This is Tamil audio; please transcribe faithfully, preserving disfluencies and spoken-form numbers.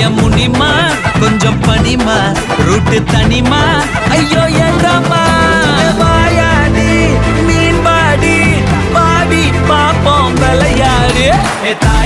என் முனிமா கொஞ்சம் பனிமா ரூட்டு தனிமா ஐயோ ஏண்டாமா வாயாடி மீன் பாடி பாடி பாப்போம் விளையாடு